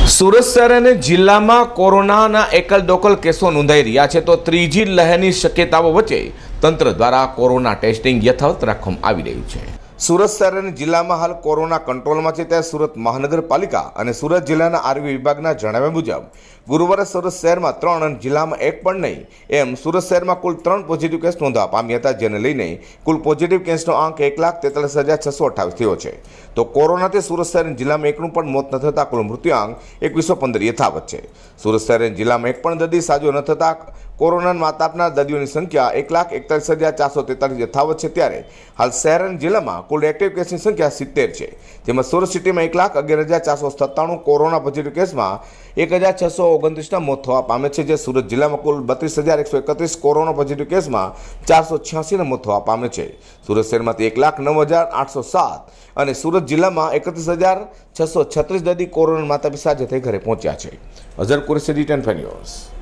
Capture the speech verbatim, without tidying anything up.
સુરત શહેર અને જિલ્લામાં કોરોનાના એકલ દોકલ કેસો નોંધાઈ રહ્યા છે, તો ત્રીજી લહેરની શક્યતાઓ વચ્ચે તંત્ર દ્વારા કોરોના ટેસ્ટિંગ યથાવત રાખવામાં આવી રહ્યું છે। સુરત શહેર અને જિલ્લામાં હાલ કોરોના કંટ્રોલમાં છે, ત્યારે સુરત મહાનગરપાલિકા અને સુરત જિલ્લાના આરોગ્ય વિભાગના જણાવ્યા મુજબ ગુરુવારે સુરત શહેરમાં ત્રણ અને જિલ્લામાં એક પણ નહીં એમ સુરત શહેરમાં કુલ ત્રણ પોઝિટિવ કેસ નોંધવા પામ્યા હતા, જેને લઈને કુલ પોઝિટિવ કેસનો આંક એક લાખ તેતાલીસ હજાર છસો અઠ્ઠાવીસ થયો છે। તો કોરોનાથી સુરત શહેર અને જિલ્લામાં એકનું પણ મોત ન થતાં કુલ મૃત્યુઆંક એકવીસો પંદર યથાવત છે। સુરત શહેર અને જિલ્લામાં એક પણ દર્દી સાજો ન થતાં કોરોનાના માત આપનાર દર્દીઓની સંખ્યા એક લાખ એકતાલીસ હજાર ચારસો તેતાલીસ યથાવત છે। ત્યારે હાલ શહેર અને જિલ્લામાં કુલ એક્ટિવ કેસની સંખ્યા સિત્તેર છે, જેમાં સુરત સિટીમાં એક લાખ અગિયાર હજાર ચારસો સત્તાણું કોરોના પોઝિટિવ કેસમાં એક હજાર છસો ઓગણત્રીસના મોત થવા પામે છે, જે સુરત જિલ્લામાં કુલ બત્રીસ હજાર એકસો એકત્રીસ કોરોના પોઝિટિવ કેસમાં ચારસો છ્યાસીના મોત થવા પામે છે। સુરત શહેરમાંથી એક લાખ નવ હજાર આઠસો સાત અને સુરત જિલ્લામાં એકત્રીસ હજાર છસો છત્રીસ દર્દી કોરોના માતા પિતા સાથે ઘરે પહોંચ્યા છે। Azhar Qureshi ten news.